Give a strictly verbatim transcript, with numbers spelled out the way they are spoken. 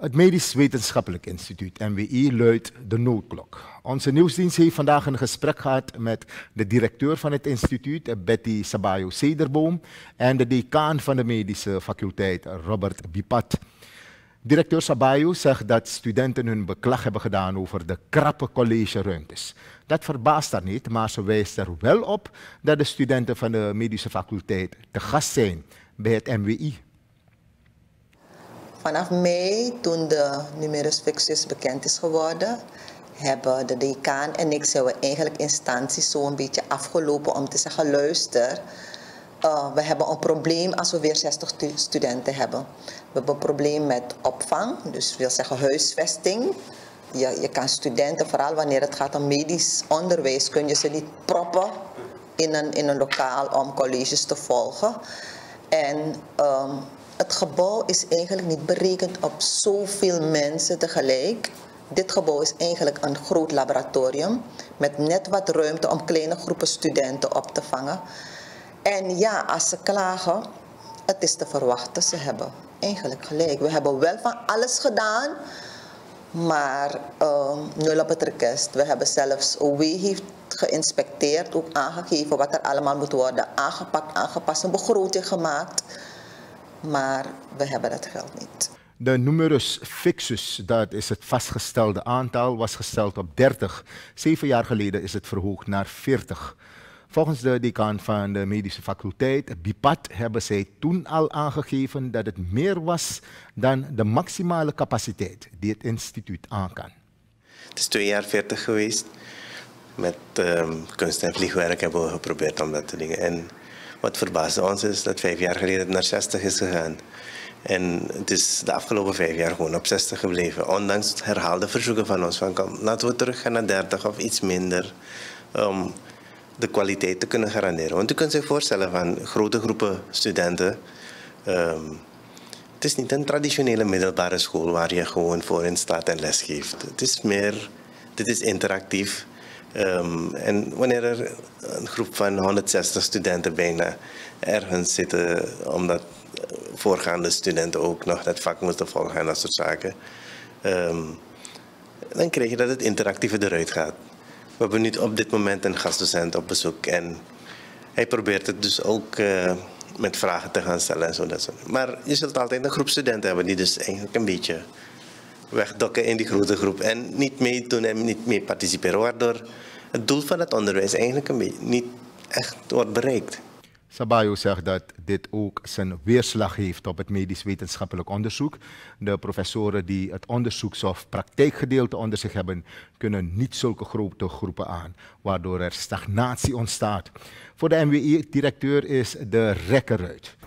Het Medisch Wetenschappelijk Instituut, M W I, luidt de noodklok. Onze nieuwsdienst heeft vandaag een gesprek gehad met de directeur van het instituut, Betty Sabayo-Cederboom, en de decaan van de medische faculteit, Robert Bipat. Directeur Sabayo zegt dat studenten hun beklag hebben gedaan over de krappe collegeruimtes. Dat verbaast haar niet, maar ze wijst er wel op dat de studenten van de medische faculteit te gast zijn bij het M W I. Vanaf mei, toen de numerus fixus bekend is geworden, hebben de decaan en ik zijn we eigenlijk instanties zo een beetje afgelopen om te zeggen, luister, uh, we hebben een probleem als we weer zestig studenten hebben. We hebben een probleem met opvang, dus wil zeggen huisvesting. Je, je kan studenten, vooral wanneer het gaat om medisch onderwijs, kun je ze niet proppen in een, in een lokaal om colleges te volgen. En um, het gebouw is eigenlijk niet berekend op zoveel mensen tegelijk. Dit gebouw is eigenlijk een groot laboratorium met net wat ruimte om kleine groepen studenten op te vangen. En ja, als ze klagen, het is te verwachten, ze hebben eigenlijk gelijk. We hebben wel van alles gedaan, maar uh, nul op het request. We hebben zelfs, O W heeft geïnspecteerd, ook aangegeven wat er allemaal moet worden aangepakt, aangepast, een begroting gemaakt. Maar we hebben dat geld niet. De numerus fixus, dat is het vastgestelde aantal, was gesteld op dertig. Zeven jaar geleden is het verhoogd naar veertig. Volgens de decaan van de medische faculteit, Bipat, hebben zij toen al aangegeven dat het meer was dan de maximale capaciteit die het instituut aan kan. Het is twee jaar veertig geweest. Met um, kunst en vliegwerk hebben we geprobeerd om dat te doen. En wat verbaasde ons is dat vijf jaar geleden het naar zestig is gegaan. En het is de afgelopen vijf jaar gewoon op zestig gebleven. Ondanks herhaalde verzoeken van ons. Van, kom, laten we terug gaan naar dertig of iets minder. Om de kwaliteit te kunnen garanderen. Want u kunt zich voorstellen van grote groepen studenten. Um, het is niet een traditionele middelbare school waar je gewoon voorin staat en lesgeeft. Het is meer, dit is interactief. Um, en wanneer er een groep van honderdzestig studenten bijna ergens zitten, omdat voorgaande studenten ook nog dat vak moeten volgen en dat soort zaken, um, dan krijg je dat het interactieve eruit gaat. We hebben nu op dit moment een gastdocent op bezoek en hij probeert het dus ook uh, met vragen te gaan stellen en zo. Dat soort. Maar je zult altijd een groep studenten hebben die dus eigenlijk een beetje wegdokken in die grote groep en niet meedoen en niet mee participeren, waardoor het doel van het onderwijs eigenlijk een beetje niet echt wordt bereikt. Sabayo zegt dat dit ook zijn weerslag heeft op het medisch wetenschappelijk onderzoek. De professoren die het onderzoeks- of praktijkgedeelte onder zich hebben, kunnen niet zulke grote groepen aan, waardoor er stagnatie ontstaat. Voor de M W I-directeur is de rek eruit.